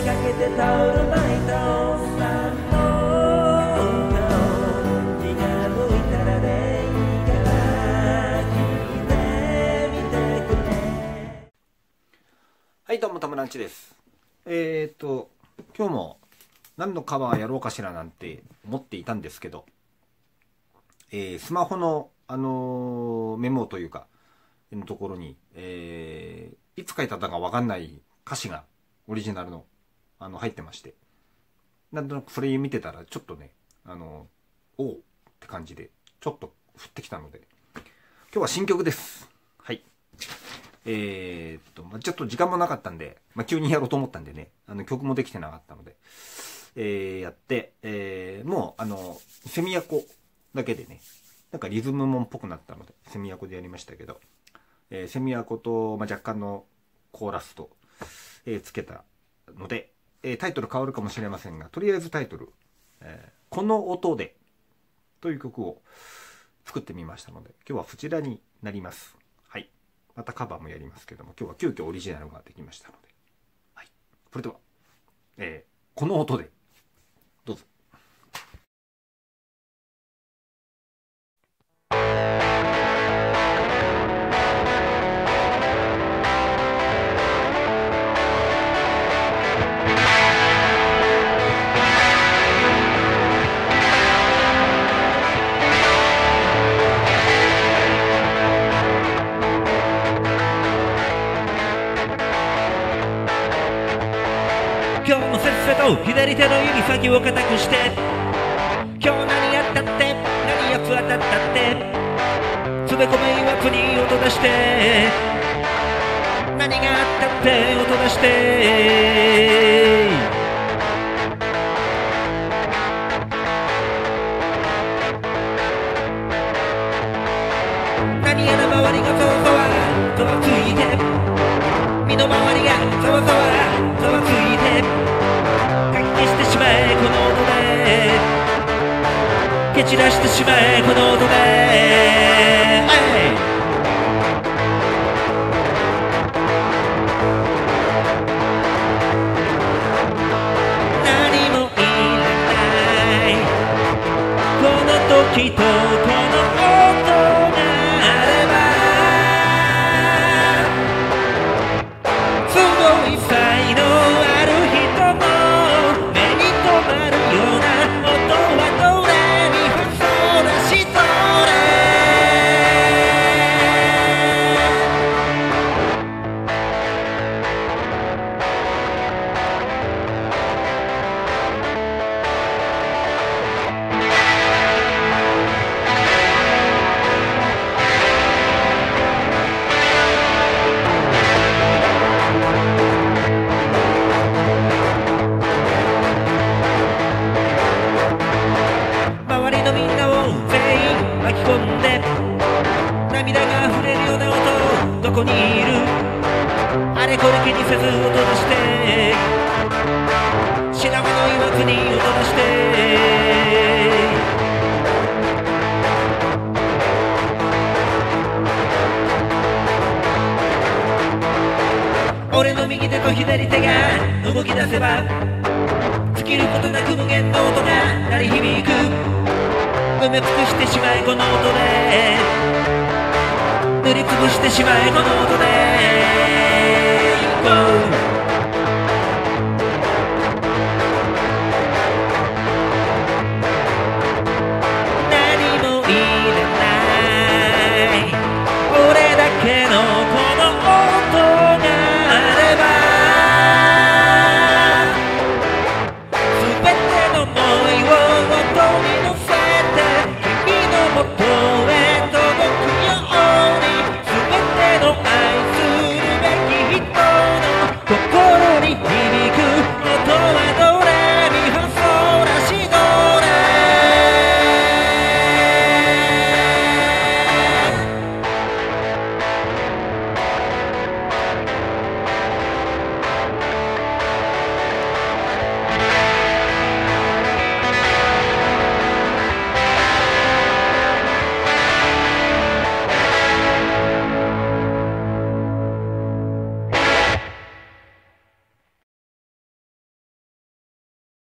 出かけてタオル巻いたおっさんの顔、気が向いたらでいいから聞いてみてくれ。 はい、どうもたむらんちです。今日も何のカバーやろうかしらなんて思っていたんですけど、スマホの、メモというかのところに、いつ書いたかわかんない歌詞がオリジナルの、入ってまして、なんとなくそれ見てたらちょっとね、おうって感じでちょっと降ってきたので、今日は新曲です。はい。ちょっと時間もなかったんで、急にやろうと思ったんでね、曲もできてなかったので、やって、もうセミヤコだけでね、なんかリズムもっぽくなったのでセミヤコでやりましたけど、セミヤコと、若干のコーラスと、つけたので、タイトル変わるかもしれませんが、とりあえずタイトル、この音でという曲を作ってみましたので、今日はそちらになります。はい。またカバーもやりますけども、今日は急遽オリジナルができましたので、はい。それでは、この音でどうぞ。 今日もせっせと左手の指先を固くして、今日何やったって何やつ当たったってつべこべ曰くに音出して、何があったって音出して、何やら周りがざわざわざわついて、身の回りがざわざわざわついて、かき消してしまえこの音で、蹴散らしてしまえこの音で、何もいらないこの時とこの音があれば、すごい才能ある人も目に留まるような音はどれにファソラシドレ。周りのみんなを全員巻き込んで、涙が溢れるような音どこにいる、あれこれ気にせず音出して、白髪の曰くに音出して、俺の右手と左手が動き出せば、尽きることなく無限の音が鳴り響く、埋め尽くしてしまえこの音で、塗りつぶしてしまえこの音で、